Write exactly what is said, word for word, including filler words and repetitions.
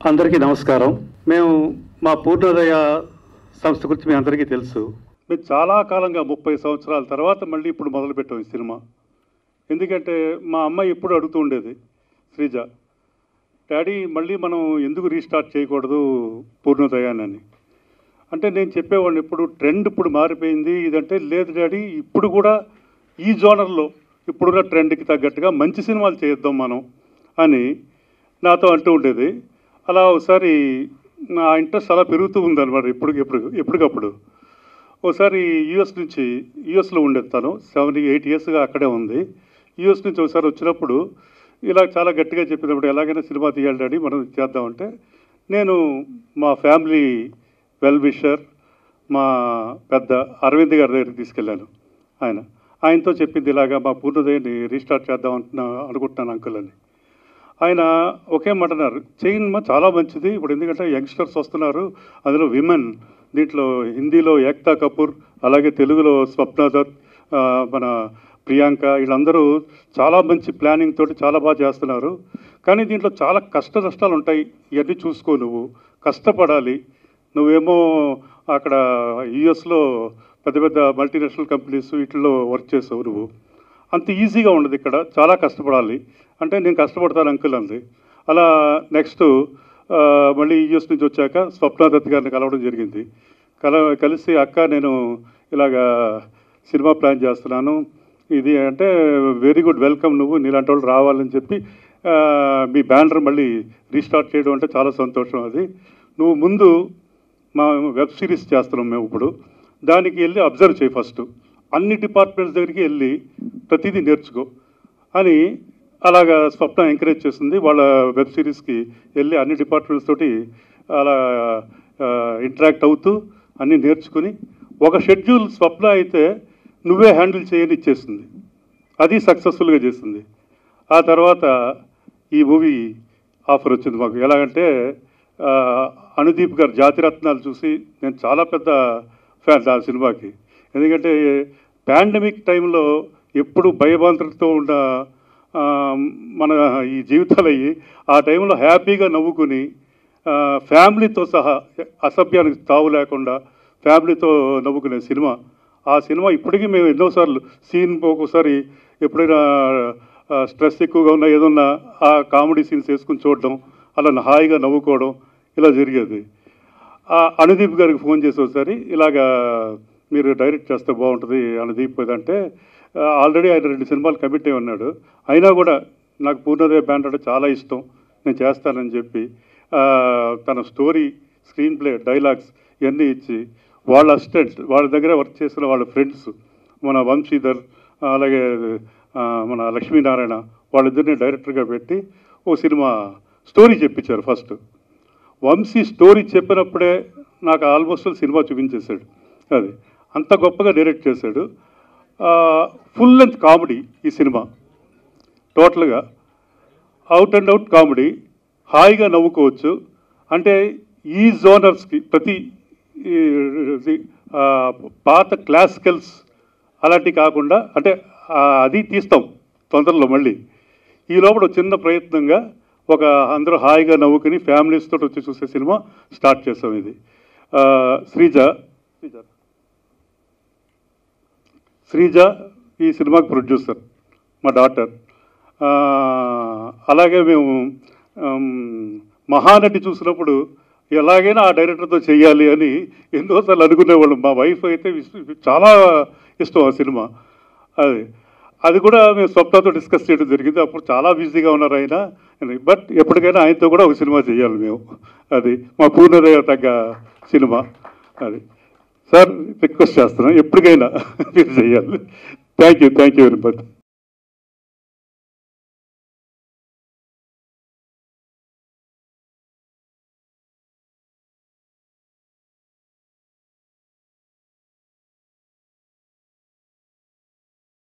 అందరికీ నమస్కారం. మేము మా పూర్ణోదయ సంస్థ గురించి మీ అందరికీ తెలుసు. మేము చాలా కాలంగా ముప్పై సంవత్సరాల తర్వాత మళ్ళీ ఇప్పుడు మొదలుపెట్టాం ఈ సినిమా. ఎందుకంటే మా అమ్మాయి ఎప్పుడు అడుగుతూ ఉండేది, శ్రీజ, డాడీ మళ్ళీ మనం ఎందుకు రీస్టార్ట్ చేయకూడదు పూర్ణోదయాన్ని. అంటే నేను చెప్పేవాడిని, ఇప్పుడు ట్రెండ్ ఇప్పుడు మారిపోయింది ఇదంటే, లేదు డాడీ ఇప్పుడు కూడా ఈ జోనర్లో ఇప్పుడున్న ట్రెండ్కి తగ్గట్టుగా మంచి సినిమాలు చేద్దాం మనం అని నాతో అంటూ ఉండేది. అలా ఒకసారి నా ఇంట్రెస్ట్ అలా పెరుగుతూ ఉందన్నమాట. ఇప్పుడు ఎప్పుడు ఎప్పటికప్పుడు ఒకసారి యూఎస్ నుంచి, యూఎస్లో ఉండేది తను, సెవెన్ ఎయిట్ ఇయర్స్గా అక్కడే ఉంది. యూఎస్ నుంచి ఒకసారి వచ్చినప్పుడు ఇలా చాలా గట్టిగా చెప్పినప్పుడు, ఎలాగైనా సినిమా తీయాలి డాడీ మనం చేద్దామంటే, నేను మా ఫ్యామిలీ వెల్ విషర్ మా పెద్ద అరవింద్ గారి దగ్గరికి తీసుకెళ్ళాను. ఆయన ఆయనతో చెప్పింది, ఇలాగా మా పూర్ణోదయాన్ని రీస్టార్ట్ చేద్దాం అంటున్నా అనుకుంటున్నాను అంకుల్ అని. ఆయన ఒకే మాట అన్నారు, చేయమ్మా చాలా మంచిది ఇప్పుడు, ఎందుకంటే యంగ్స్టర్స్ వస్తున్నారు, అందులో విమెన్, దీంట్లో హిందీలో ఏక్తా కపూర్, అలాగే తెలుగులో స్వప్న దత్, మన ప్రియాంక, వీళ్ళందరూ చాలా మంచి ప్లానింగ్ తోటి చాలా బాగా చేస్తున్నారు. కానీ దీంట్లో చాలా కష్ట నష్టాలు ఉంటాయి, ఇవన్నీ చూసుకో, నువ్వు కష్టపడాలి. నువ్వేమో అక్కడ యూఎస్లో పెద్ద పెద్ద మల్టీనేషనల్ కంపెనీస్ వీటిల్లో వర్క్ చేసావు, నువ్వు అంత ఈజీగా ఉండదు, ఇక్కడ చాలా కష్టపడాలి అంటే, నేను కష్టపడతాను అంకుల్ అంది. అలా నెక్స్ట్ మళ్ళీ యూఎస్ నుంచి వచ్చాక స్వప్న దత్ గారిని కలవడం జరిగింది. కల కలిసి అక్క నేను ఇలాగా సినిమా ప్లాన్ చేస్తున్నాను ఇది అంటే, వెరీ గుడ్ వెల్కమ్, నువ్వు నీలాంటి వాళ్ళు రావాలని చెప్పి మీ బ్యానర్ మళ్ళీ రీస్టార్ట్ చేయడం అంటే చాలా సంతోషం. అది నువ్వు ముందు మా వెబ్ సిరీస్ చేస్తున్నాం మేము ఇప్పుడు, దానికి వెళ్ళి అబ్జర్వ్ చేయి ఫస్ట్, అన్ని డిపార్ట్మెంట్స్ దగ్గరికి వెళ్ళి ప్రతిదీ నేర్చుకో అని అలాగా స్వప్న ఎంకరేజ్ చేస్తుంది. వాళ్ళ వెబ్ సిరీస్కి వెళ్ళి అన్ని డిపార్ట్మెంట్స్ తోటి అలా ఇంటరాక్ట్ అవుతూ అన్నీ నేర్చుకుని, ఒక షెడ్యూల్ స్వప్న అయితే నువ్వే హ్యాండిల్ చేయని ఇచ్చేస్తుంది, అది సక్సెస్ఫుల్గా చేస్తుంది. ఆ తర్వాత ఈ మూవీ ఆఫర్ వచ్చింది మాకు. ఎలాగంటే అనుదీప్ గారు జాతిరత్నాలు చూసి నేను చాలా పెద్ద ఫ్యాన్ ఆ సినిమాకి. ఎందుకంటే పాండమిక్ టైంలో ఎప్పుడు భయభ్రాంతులతో ఉన్న మన ఈ జీవితాలు అయ్యి, ఆ టైంలో హ్యాపీగా నవ్వుకుని ఫ్యామిలీతో సహా అసభ్యానికి తావు లేకుండా ఫ్యామిలీతో నవ్వుకునే సినిమా. ఆ సినిమా ఇప్పటికీ మేము ఎన్నోసార్లు సీన్ ఒక్కోసారి ఎప్పుడైనా స్ట్రెస్ ఎక్కువగా ఉన్నా ఏదన్నా ఆ కామెడీ సీన్స్ వేసుకుని చూడడం, అలా హాయిగా నవ్వుకోవడం ఇలా జరిగేది. అనుదీప్ గారికి ఫోన్ చేసి ఒకసారి ఇలాగా మీరు డైరెక్ట్ చేస్తే బాగుంటుంది అనుదీప్ అంటే, ఆల్రెడీ ఆయన రెండు సినిమాలు కమిట్ అయి ఉన్నాడు, అయినా కూడా నాకు పూర్ణోదయ బ్యాండ్ అంటే చాలా ఇష్టం, నేను చేస్తానని చెప్పి తన స్టోరీ, స్క్రీన్ ప్లే, డైలాగ్స్ ఇవన్నీ ఇచ్చి, వాళ్ళ అసిస్టెంట్, వాళ్ళ దగ్గర వర్క్ చేసిన వాళ్ళ ఫ్రెండ్స్, మన వంశీధర్ అలాగే మన లక్ష్మీనారాయణ, వాళ్ళిద్దరిని డైరెక్టర్గా పెట్టి ఓ సినిమా స్టోరీ చెప్పించారు. ఫస్ట్ వంశీ స్టోరీ చెప్పినప్పుడే నాకు ఆల్మోస్ట్ సినిమా చూపించేశాడు. అది అంత గొప్పగా డైరెక్ట్ చేశాడు. ఫుల్ లెంత్ కామెడీ ఈ సినిమా, టోటల్గా అవుట్ అండ్ అవుట్ కామెడీ, హాయిగా నవ్వుకోవచ్చు. అంటే ఈ జోనర్స్కి ప్రతి పాత క్లాసికల్స్ అలాంటివి కాకుండా, అంటే అది తీస్తాం తొందరలో మళ్ళీ. ఈ లోపల చిన్న ప్రయత్నంగా ఒక అందరూ హాయిగా నవ్వుకుని ఫ్యామిలీస్ తోటి వచ్చి చూసే సినిమా స్టార్ట్ చేస్తాం. ఇది శ్రీజ శ్రీజ శ్రీజ ఈ సినిమాకి ప్రొడ్యూసర్, మా డాటర్. అలాగే మేము మహానటి చూసినప్పుడు ఎలాగైనా ఆ డైరెక్టర్తో చేయాలి అని ఎన్నోసార్లు అనుకునేవాళ్ళం. మా వైఫ్ అయితే చాలా ఇష్టం ఆ సినిమా. అది అది కూడా మేము స్వప్నతో డిస్కస్ చేయడం జరిగింది. అప్పుడు చాలా బిజీగా ఉన్నారు ఆయన, బట్ ఎప్పటికైనా ఆయనతో కూడా ఒక సినిమా చేయాలి మేము. అది మా పూర్ణోదయ తగ్గ సినిమా. అది సార్ రిక్వెస్ట్ చేస్తున్నాం, ఎప్పటికైనా మీరు చేయాలి. Thank you thank you very much.